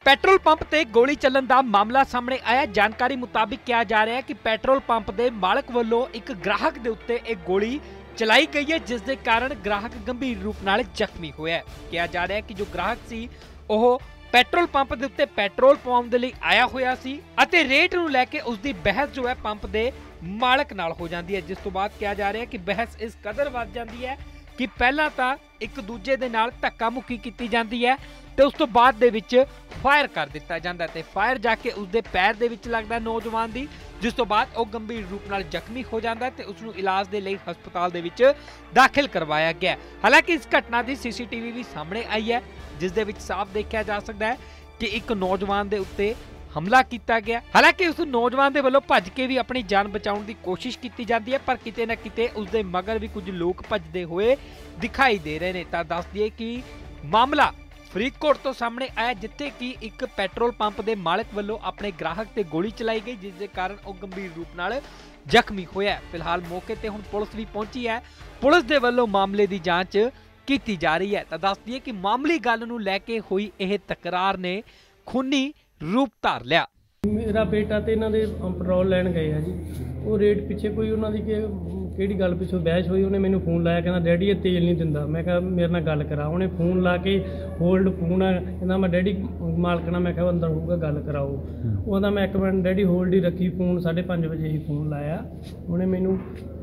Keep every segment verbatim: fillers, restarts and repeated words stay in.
Petrol pump ਤੇ ਗੋਲੀ ਚੱਲਣ ਦਾ ਮਾਮਲਾ ਸਾਹਮਣੇ ਆਇਆ। ਜਾਣਕਾਰੀ ਮੁਤਾबिक ਕਿਹਾ ਜਾ ਰਿਹਾ ਹੈ ਕਿ ਪੈਟਰੋਲ ਪੰਪ ਦੇ ਮਾਲਕ ਵੱਲੋਂ ਇੱਕ ਗ੍ਰਾਹਕ ਦੇ ਉੱਤੇ ਇੱਕ ਗੋਲੀ ਚਲਾਈ गई है, जिस दे कारण ग्राहक गंभीर रूप नाल जख्मी होया है। कहा जा रहा है कि जो ग्राहक सी ओह ਪੈਟਰੋਲ ਪੰਪ ਦੇ ਉੱਤੇ ਪੈਟਰੋਲ ਪਾਉਣ ਦੇ ਲਈ ਆਇਆ ਹੋਇਆ ਸੀ ਅਤੇ ਰੇਟ ਨੂੰ ਲੈ ਕੇ ਉਸ ਦੀ ਬਹਿਸ ਜੋ ਹੈ ਪੰਪ ਦੇ ਮਾਲਕ ਨਾਲ ਹੋ ਜਾਂਦੀ ਹੈ, ਜਿਸ ਤੋਂ ਬਾਅਦ ਕਿਹਾ ਜਾ ਰਿਹਾ ਹੈ ਕਿ ਬਹਿਸ ਇਸ ਕਦਰ ਵੱਧ ਜਾਂਦੀ ਹੈ ਕਿ ਪਹਿਲਾਂ ਤਾਂ ਇੱਕ ਦੂਜੇ ਦੇ ਨਾਲ ਧੱਕਾ ਮੁੱਕੀ ਕੀਤੀ ਜਾਂਦੀ ਹੈ ਤੇ ਉਸ ਤੋਂ ਬਾਅਦ ਦੇ ਵਿੱਚ ਫਾਇਰ ਕਰ ਦਿੱਤਾ ਜਾਂਦਾ ਤੇ ਫਾਇਰ ਜਾ ਕੇ ਉਸ ਦੇ ਪੈਰ ਦੇ ਵਿੱਚ ਲੱਗਦਾ ਨੌਜਵਾਨ ਦੀ, ਜਿਸ ਤੋਂ ਬਾਅਦ ਉਹ ਗੰਭੀਰ ਰੂਪ ਨਾਲ ਜ਼ਖਮੀ ਹੋ ਜਾਂਦਾ ਤੇ ਉਸ ਨੂੰ ਇਲਾਜ ਦੇ ਲਈ ਹਸਪਤਾਲ ਦੇ ਵਿੱਚ ਦਾਖਲ ਕਰਵਾਇਆ ਗਿਆ। ਹਾਲਾਂਕਿ ਇਸ ਘਟਨਾ ਦੀ ਸੀਸੀਟੀਵੀ ਵੀ ਸਾਹਮਣੇ ਆਈ ਹੈ, ਜਿਸ ਦੇ ਵਿੱਚ ਸਾਫ਼ ਦੇਖਿਆ ਜਾ ਸਕਦਾ ਹੈ ਕਿ ਇੱਕ ਨੌਜਵਾਨ ਦੇ ਉੱਤੇ हमला किया गया। हालांकि उस नौजवान के वालों भज के भी अपनी जान बचाने की कोशिश की जाती है, पर किते ना किते उसके मगर भी कुछ लोग भजते हुए दिखाई दे रहे हैं। तो दस दिए कि मामला फरीदकोट तो सामने आया, जिथे कि एक पैट्रोल पंप के मालिक वालों अपने ग्राहक ते गोली चलाई गई, जिस दे कारण वह गंभीर रूप नाल जख्मी होया। फिलहाल मौके ते हुण पुलिस भी पहुंची है, पुलिस के वालों मामले की जांच की जा रही है। तो दस दिए कि मामूली गल नूं लैके हुई यह तकरार ने खूनी रूप धार लिया। मेरा बेटा तो इन्हों पेट्रोल लैन गए है जी, वो रेट पिछे कोई उन्होंने कि गल पिछों बहस हुई, उन्हें मैंने फोन लाया, कहना डैडी ये तेल नहीं दिंदा। मैं कहा मेरे नाल गल करा, उन्हें फोन ला के होल्ड फोन है, कहना मैं डैडी मालकना, मैं कहा अंदर होगा गल कराओ। वह मैं एक मिनट डैडी होल्ड ही रखी, फोन साढ़े पाँच बजे ही फोन लाया उन्हें मैनू,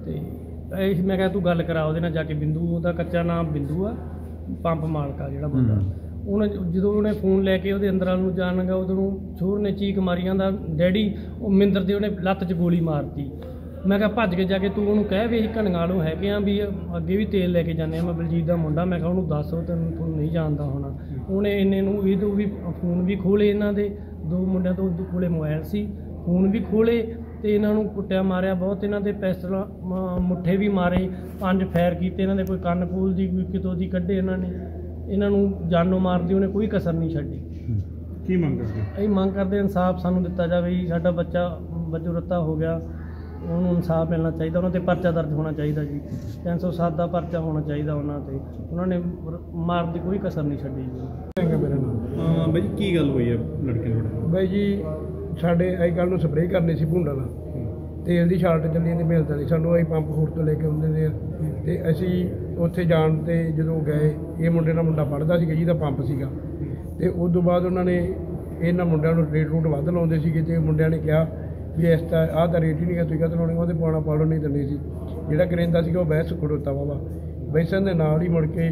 तो मैं कहा तू गल करा ਉਹਦੇ ਨਾਲ जाके बिंदू, ਉਹਦਾ ਕੱਚਾ नाम बिंदू आ, पंप मालक आ ਜਿਹੜਾ ਬੰਦਾ। उन्हें जो उन्हें फोन लैके वो अंदर वाल जान लगा, उधरों छोर ने चीक मारी जाता डैडी, वो मिंदर से उन्हें लत्त च गोली मारती। मैं कहा भज के जाके तू उन्होंने कह भी घनगालों है कि भी अगे भी तेल लैके जाने, मैं बलजीत का मुंडा, मैं कहा उन्होंने दस तेन तू नहीं जानता होना। उन्हें इन्हें इधर भी फोन भी खोले, इन्हों के दो मुंडिया तो कोले मोबाइल से फोन भी खोले, तो इन्हों कुटिया मारिया बहुत, इन्हों के पिस्टल मुठे भी मारे, पांच फायर किए, इन्हों के कोई कन्न फूल की कोई कितों की कढ़े, इन्होंने इन्हों जानों मार दी, उन्हें कोई कसर नहीं छड्डी। की मंग करते अं मंग करते इंसाफ सानू दिता जाए जी, साडा बच्चा बजो रत्ता हो गया, उन्होंने इंसाफ मिलना चाहिए, उन्होंने परचा दर्ज होना चाहिए जी, तीन सौ सात का परचा होना चाहिए उन्होंने, उन्होंने मार की कोई कसर नहीं छड्डी जी। मेरा नाम भाई की गल हुई है लड़के भाई जी, साढ़े अज कल स्प्रे करनी सी भूंडा का तेल की शार्ट चली जाती, मिलता नहीं सानू, अं पंप होर तो लेके आते तो असी उत्थे जान ते जो गए, ये मुंडे का मुंडा पढ़ता सी जिहदा पंप सीगा, ते उस तो बाद उन्होंने इन्हां मुंडिਆਂ ਨੂੰ रेट रूट वध लाउंदे सीगे, ते मुंडिਆਂ ने कहा भी इस तो आह तो रेट ही नहीं है, तुसीं कहते लाउणे, ਉਹਦੇ पाउणा पाड़ो नहीं दिंदे सी। जिहड़ा करेंदा सीगा वो बहस खड़ोता वावा, बहसन दे नाल ही मुड़ के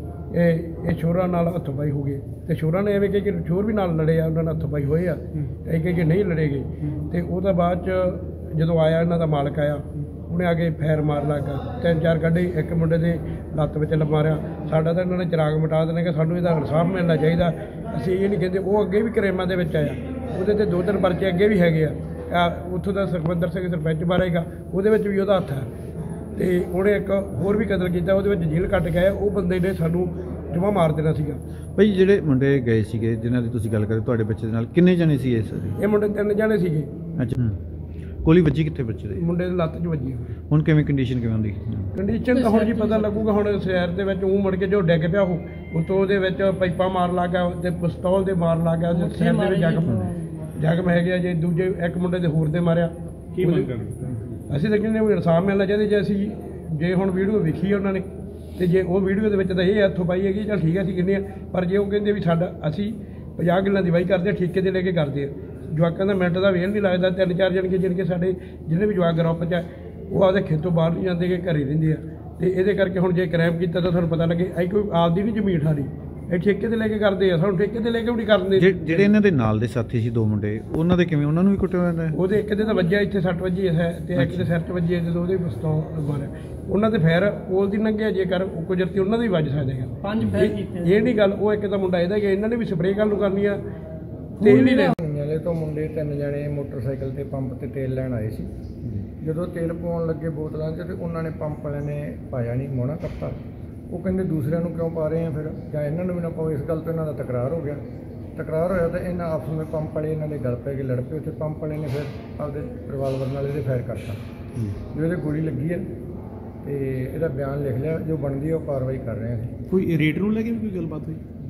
ये शोरां नाल हत्थों पाई हो गए, तो शोरां ने एवें कही कि शोर भी नाल लड़े आ, उन्होंने हत्थों पाई होए आ, कई कही कि नहीं लड़े गए। तो उसदा बाद च जो आया इन्हां दा मालक आया, उन्हें आके फायर मार लगा, तीन चार कढ़े, एक मुंडे के लत्त में मारिया। साडा तो इन्होंने चिराग मिटा देने कि सानू इसदा इंसाफ मिलना चाहिए, असीं ये नहीं कहते। वो अगे भी करेमा दे विच आया, उहदे ते दो तीन परचे अगे भी हैगे आ, उत्थों का सुखविंदर सिंह सरपंच मारेगा, उहदे विच भी उहदा हत्थ है, तो उन्हें एक होर भी कतल किया, उहदे विच जेल कट गया, वो बंदे ने सानू जमा मार देना सीगा। भाई जिहड़े मुंडे गए सीगे जिन्हां दी तुसीं गल करे, तुहाडे बच्चे दे नाल किन्ने जने सी इस? ये मुंडे तीन जने सीगे। अच्छा, गोली वजी कितने बच्चे दे? मुंडे दे लत्त च वजी। हुण किवें कंडीशन किवें हुंदी? कंडीशन तो हुण जी पता लगूगा, हुण शहर दे विच ऊं मुड़ के जो डिग पिया हो, उत्तों उहदे विच पाइपां मार ला गया ते पिस्तौल दे मार ला गया, सिर दे विच जख्म जख्म है गया जे, दूजे एक मुंडे दे होर दे मारिया। की मंग करदे असीं तां कहंदे भी इंसाफ मिलना चाहिए। जे असीं जे हुण वीडियो वेखी है उन्होंने, तो जे वो वीडियो के विच तां ये हत्थों पाई हैगी, चल ठीक है असीं कहंदे आ, पर जे वो कहंदे भी साडा असीं पचास गल्लां दी वाही करदे, ठेके ते लेके करदे आ, जवाकों का मिनट का वेल नहीं लगता। तीन चार जन के जिनके साढ़े जिन्हें भी जवाक ग्रुप च वो आपके खेतों बाहर नहीं जाते, कि घर ही रेंदे आ, तो ये करके हुण जे क्राइम किया तो तुहानूं पता लगे अं कोई आपदी नहीं जमीन ठारी, ये ठेके ते लेके करते आ, सानूं ठेके ते लेके भी नहीं करदे। जिहड़े इन्हां दे नाल दे साथी सी दो मुंडे, उन्हां दे किवें उन्हां नूं भी कुੱਟਿਆ ਜਾਂਦਾ? ਉਹਦੇ ਇੱਕ ਦੇ ਤਾਂ ਵੱਜਿਆ ਇੱਥੇ ਸੱਟ ਵੱਜੀ ਹੈ, ਤੇ ਇੱਕ ਦੇ ਸਿਰ 'ਚ ਵੱਜੀ ਜਦੋਂ ਉਹਦੇ ਪਿਸਤੌਲ ਮਾਰਿਆ, ਉਹਨਾਂ ਦੇ ਫੈਰ ਕੋਲ ਦੀ ਲੰਘਿਆ, ਜੇਕਰ ਕੁਦਰਤੀ ਉਹਨਾਂ ਦੇ ਵੀ ਵੱਜ ਸਕਦੇ ਆ। ਪੰਜ ਫੈਰ ਕੀਤੇ, ਇਹ ਨਹੀਂ ਗੱਲ, ਉਹ ਇੱਕ ਤਾਂ ਮੁੰਡਾ ਇਹਦਾ ਕਿ ਇਹਨਾਂ ਨੇ ਵੀ ਸਪਰੇਅ ਕਰਨ ਨੂੰ ਕਰਨੀ ਆ, तेल ही वाले तो मुंडे तीन जने मोटरसाइकिल ते पंप ते तेल लैन आए सी। जो तेल पवाउण लगे बोतलों च, तो उन्होंने पंप वाले ने पाया नहीं, मोना करता। वो कहते दूसरे नूं क्यों पा रहे हैं, फिर या इन्हों भी ना पाओ। इस गल तो इन्हों का तकरार हो गया, तकरार होया तो इन्होंने आपस में पंप वाले इन्होंने गल पै के लड़ पे, उत्थे पंप वाले ने फिर आपदे रिवाल्वर नाल इहदे फायर करता, जो इहदे गोली लगी है, तो इसका बयान लिख लिया, जो बनती है वो कार्रवाई कर रहे हैं। कोई रेट रूल लगे कोई गलबात हुई?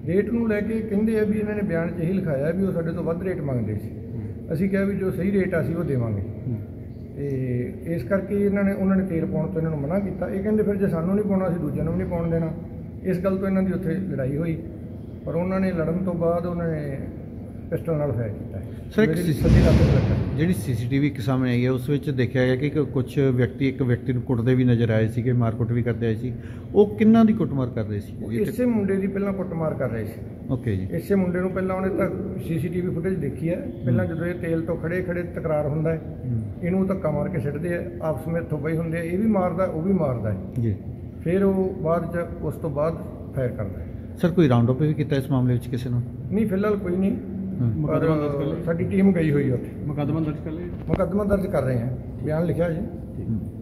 ਰੇਟ ਨੂੰ ਲੈ ਕੇ ਕਹਿੰਦੇ ਆ ਵੀ ਇਹਨਾਂ ਨੇ ਬਿਆਨ 'ਚ ਇਹੀ ਲਿਖਾਇਆ ਵੀ ਉਹ ਸਾਡੇ ਤੋਂ ਵੱਧ ਰੇਟ ਮੰਗਦੇ ਸੀ। ਅਸੀਂ ਕਿਹਾ ਵੀ ਜੋ ਸਹੀ ਰੇਟ ਆ ਅਸੀਂ ਉਹ ਦੇਵਾਂਗੇ, ਤੇ ਇਸ ਕਰਕੇ ਇਹਨਾਂ ਨੇ ਉਹਨਾਂ ਨੇ ਤੇਲ ਪਾਉਣ ਤੋਂ ਇਹਨਾਂ ਨੂੰ ਮਨਾ ਕੀਤਾ। ਇਹ ਕਹਿੰਦੇ ਫਿਰ ਜੇ ਸਾਨੂੰ ਨਹੀਂ ਪਾਉਣਾ ਅਸੀਂ ਦੂਜਿਆਂ ਨੂੰ ਵੀ ਨਹੀਂ ਪਾਉਣ ਦੇਣਾ। ਇਸ ਗੱਲ ਤੋਂ ਇਹਨਾਂ ਦੀ ਉੱਥੇ ਲੜਾਈ ਹੋਈ, ਪਰ ਉਹਨਾਂ ਨੇ ਲੜਨ ਤੋਂ ਬਾਅਦ ਉਹਨਾਂ ਨੇ ਪਿਸਟਲ ਨਾਲ ਫਾਇਰ ਕੀਤਾ। ਸਰ, ਇੱਕ ਮੇਰੀ ਸੱਜੀ ਲੱਤ ਤੇ ਲੱਗਾ। ਜਿਹੜੀ ਸੀਸੀਟੀਵੀ ਸਾਹਮਣੇ ਆਈ ਹੈ ਉਸ ਵਿੱਚ ਦੇਖਿਆ ਗਿਆ ਕਿ ਕੁਝ ਵਿਅਕਤੀ ਇੱਕ ਵਿਅਕਤੀ ਨੂੰ ਕੁੱਟਦੇ ਵੀ ਨਜ਼ਰ ਆਏ ਸੀਗੇ, ਮਾਰਕੁੱਟ ਵੀ ਕਰਦੇ ਆਏ ਸੀ। ਉਹ ਕਿੰਨਾਂ ਦੀ ਕੁੱਟਮਾਰ ਕਰ ਰਹੇ ਸੀ? ਇਸੇ ਮੁੰਡੇ ਦੀ ਪਹਿਲਾਂ ਕੁੱਟਮਾਰ ਕਰ ਰਹੇ ਸੀ। ਓਕੇ ਜੀ। ਇਸੇ ਮੁੰਡੇ ਨੂੰ ਪਹਿਲਾਂ ਉਹਨੇ ਤਾਂ ਸੀਸੀਟੀਵੀ ਫੁਟੇਜ ਦੇਖੀ ਹੈ। ਪਹਿਲਾਂ ਜਦੋਂ ਇਹ ਤੇਲ ਤੋਂ ਖੜੇ ਖੜੇ ਤਕਰਾਰ ਹੁੰਦਾ ਹੈ, ਇਹਨੂੰ ਧੱਕਾ ਮਾਰ ਕੇ ਸਿੱਟਦੇ ਆ, ਆਪਸ ਵਿੱਚ ਥੋਬਈ ਹੁੰਦੇ ਆ, ਇਹ ਵੀ ਮਾਰਦਾ ਉਹ ਵੀ ਮਾਰਦਾ ਹੈ ਜੀ। ਫਿਰ ਉਹ ਬਾਅਦ ਚ ਉਸ ਤੋਂ ਬਾਅਦ ਫਾਇਰ ਕਰਦਾ ਹੈ। ਸਰ, ਕੋਈ ਰਾਉਂਡ ਅਪ ਵੀ ਕੀਤਾ ਇਸ ਮਾਮਲੇ ਵਿੱਚ ਕਿਸੇ ਨੂੰ? ਨਹੀਂ, ਫਿਲਹਾਲ ਕੋਈ ਨਹੀਂ, ਪਰ ਸਾਡੀ ਟੀਮ ਗਈ ਹੋਈ ਉੱਥੇ। ਮੁਕੱਦਮਾ ਦਰਜ ਕਰ ਲਿਆ? ਮੁਕੱਦਮਾ ਦਰਜ ਕਰ ਰਹੇ ਹਾਂ, ਬਿਆਨ ਲਿਖਿਆ ਜੀ।